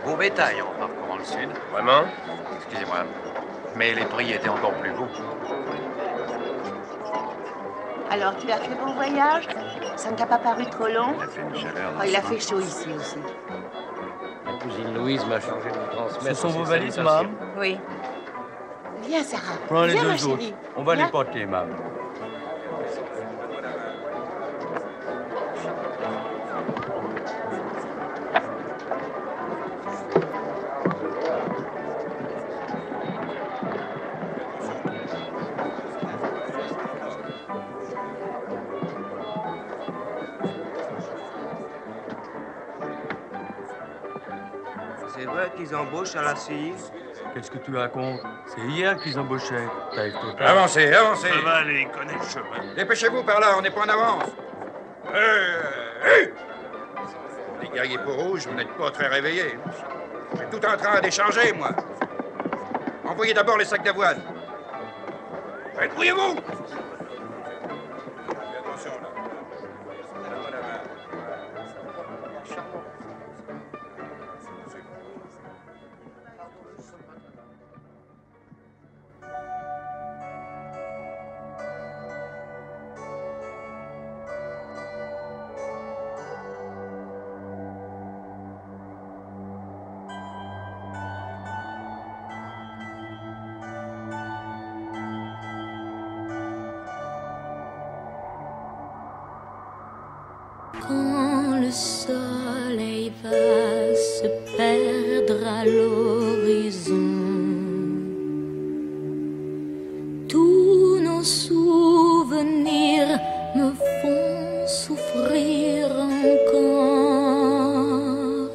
beau bétail en parcourant le sud. Vraiment? Excusez-moi. Mais les prix étaient encore plus beaux. Alors, tu as fait bon voyage? Ça ne t'a pas paru trop long? Il a fait une chaleur. Oh, il a fait chaud ici aussi. Ma cousine Louise m'a chargé de vous transmettre. Ce sont vos ses valises, salutations. Mam? Oui. Viens, Sarah. Prends les Viens, ma deux autres. chérie. On va Viens. les porter, Mam. C'est vrai qu'ils embauchent à la CI? Qu'est-ce que tu racontes? C'est hier qu'ils embauchaient. Taille totale. Avancez, avancez. Ça va aller, il connaît le chemin. Dépêchez-vous par là, on n'est pas en avance. Les guerriers peau rouge, vous n'êtes pas très réveillés. Je suis tout en train d'échanger, moi. Envoyez d'abord les sacs d'avoine. Débrouillez-vous! Attention, là. Quand le soleil va se perdre à l'horizon, tous nos souvenirs me font souffrir encore.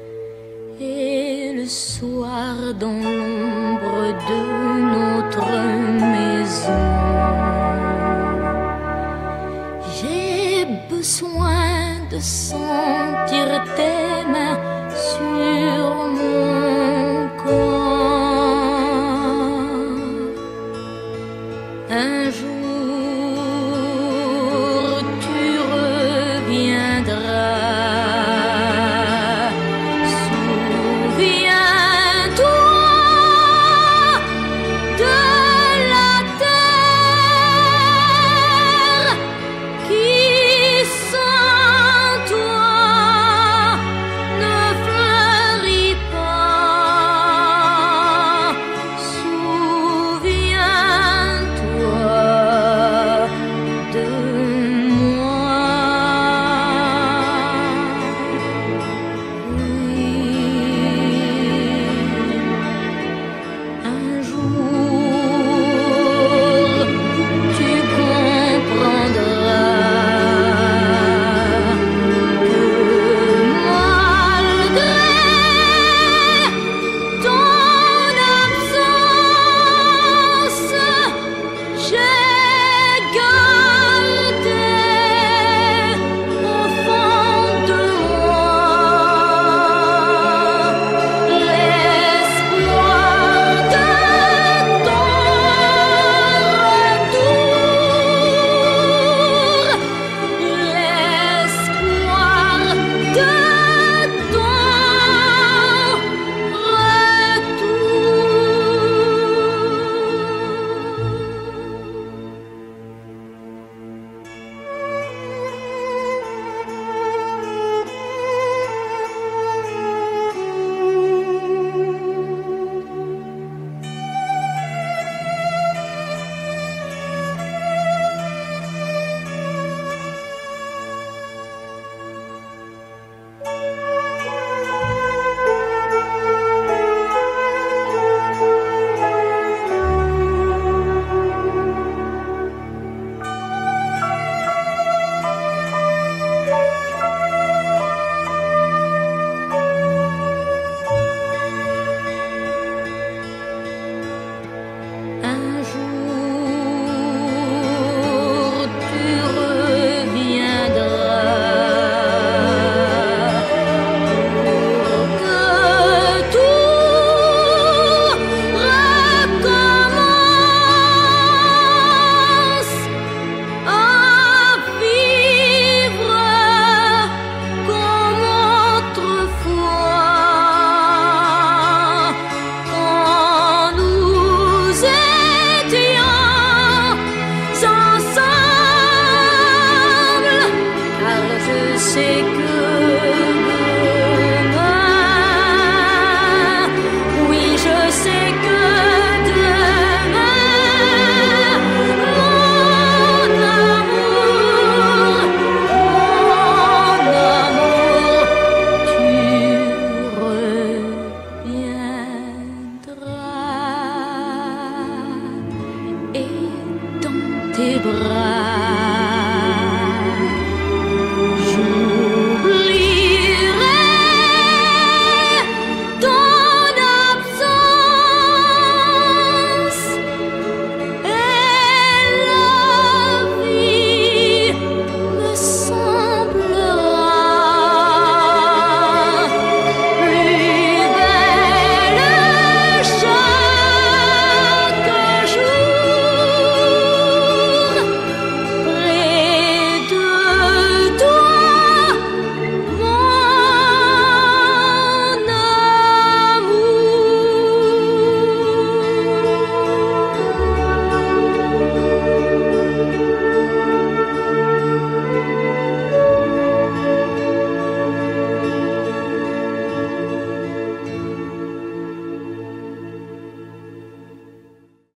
Et le soir, dans l'ombre de notre maison, j'ai besoin de sentir tes mains sur mon corps. Un jour tu reviendras. Souviens-toi de la terre qui sans toi ne fleurit pas. Souviens-toi tes bras.